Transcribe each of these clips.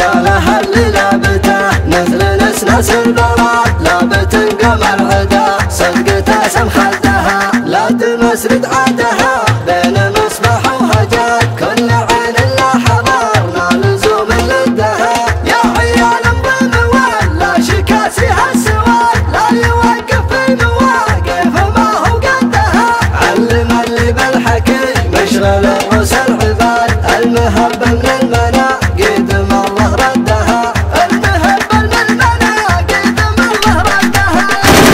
قالها اللي لابته مثل نسناس البراد لابت قمر عدا صدقته سم خدها لا تمس ردعتها بين مصباح وهجات كل عين لا حضر ما لزوم لدها يا عيال بموال لا شكاسها السواد لا يوقف في مواقف ما هو قدها علم اللي بالحكي مشغل رؤوس العباد المهب من المناقيد ما الله ردها المهب من المناقيد ما الله ردها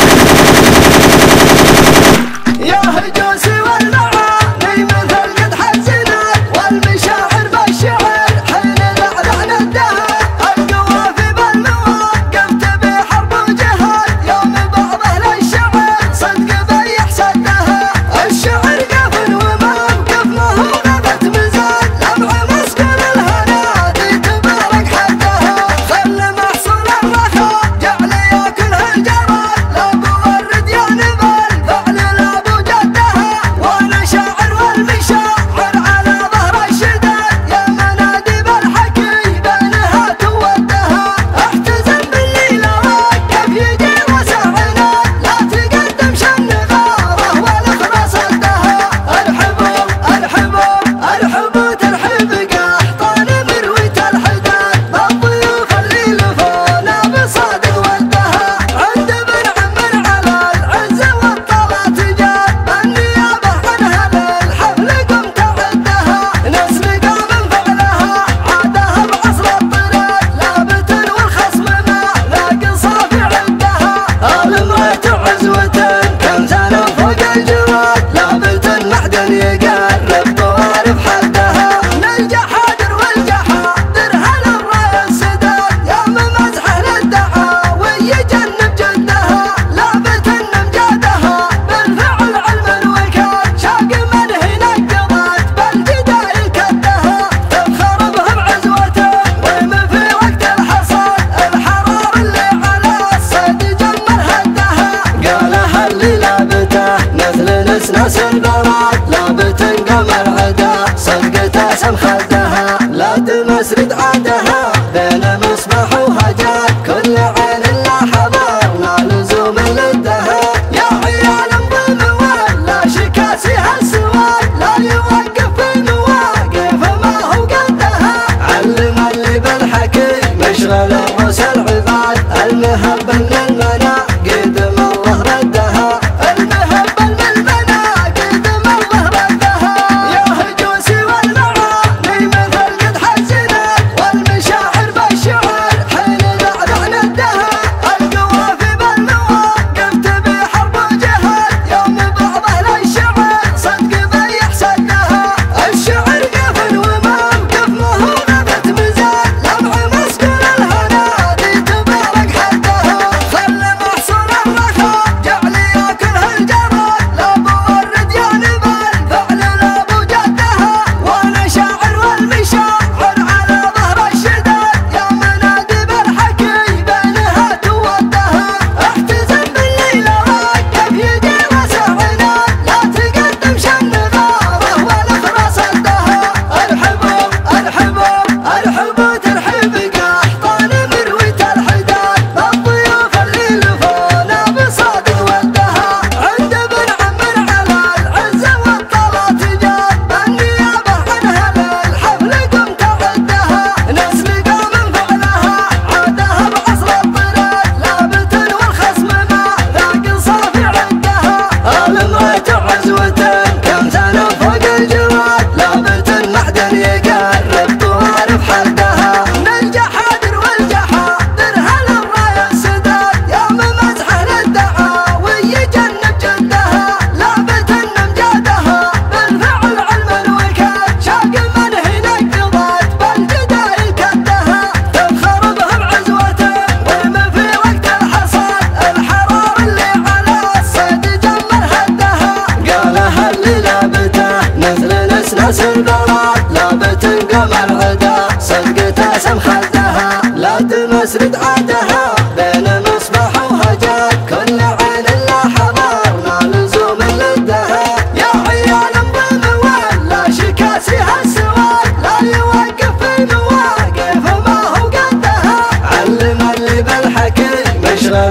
يا هجوسي والمعاني مثل قد حزنت والمشاعر بالشعر حين لعلع ندها القوافي بالمواقف تبي حرب وجهاد يوم بعضه للشعر صدق بيح سدها الشعر قفل وموقف ما هو غبت مزاد لمع مسكن الهنادي تبارك حدها خل محصول الرخاء جعل ياكل هالجراد لابو الرد يا نبال فعل لابو جدها وانا شاعر والمشاعر على ظهر الشداد يا منادي بالحكي بينها تودها احتزم باللي لا وقف يجي وسعناد لا تقدم شن غاره والاخرى صدها الحبوب الحبوب الحبوب ترحب قحطان مرويت الحداد بالضيوف اللي لفونا بصادق ودها عند ابن عمر على العز والطلات جاد بالنيابه عنها للحفل قمت عدها نسل قام فعلها عادها بعصر الطراد لابت والخصم ما لاقي صافي عدها المرأة عزوة كم سنة فوق الجواد لابت المعدن يقرب طوارف حدها نلجا حاضر والجحاضر هل الراية السداد يا ممزحه للدعاوي يجنب جدها لابت النمجادها بالفعل علما وكاد شاق من هنا قضات بالجدايل كدها تفخر به بعزوته ومن في وقت الحصاد الحرار اللي على الصيد جمر هدها قالها اللي لابته مثل نسناس البراد لابت قمر عدا صدقته سم خدها لا تمس ردعتها بين مصباح وهجات كل عين لا حضر ما لزوم لدها يا عيال بموال لا شكاسها السواد لا يوقف في مواقف ما هو قدها علم اللي بالحكي مشغل رؤوس العباد المهب من المناقيد ما الله ردها المهب من المناقيد ما الله ردها يا هجوسي والمعاني مثل قد حزنت والمشاعر بالشعر حين لعلع ندها القوافي بالمواقف تبي حرب وجهاد يوم بعضه للشعر صدق بيح سدها الشعر قفل وموقف ما هو غبت مزاد لمع مسكن الهنادي تبارك حدها خل محصول الرخاء جعل ياكل هالجراد لابو الرد يا نبال فعل لابو جدها وانا شاعر والمشاعر على ظهر الشداد يا منادي بالحكي بينها تودها احتزم باللي لا وقف يجي وسعناد لا تقدم شن غاره والاخرى صدها الحبوب الحبوب الحبوب ترحب قحطان مرويت الحداد بالضيوف اللي لفونا بصادق ودها عند ابن عمر على العز والطلات جاد بالنيابه عنها للحفل قمت عدها نسل قام فعلها عادها بعصر الطراد لابت والخصم ما لاقي صافي عدها المرأة عزوة كم سنة فوق الجواد لابت المعدن يقرب طوارف حدها نلجا حاضر والجحاضر هل الراية السداد يا ممزحه للدعاوي يجنب جدها لابت النمجادها بالفعل علما وكاد شاق من هنا قضات بالجدايل كدها تفخر به بعزوته ومن في وقت الحصاد الحرار اللي على الصيد جمر هدها قالها اللي لابته مثل نسناس البراد لابت قمر عدا صدقته سم خدها لا تمس ردعتها بين مصباح وهجات كل عين لا حضر ما لزوم لدها يا عيال بموال لا شكاسها السواد لا يوقف في مواقف ما هو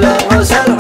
بالروس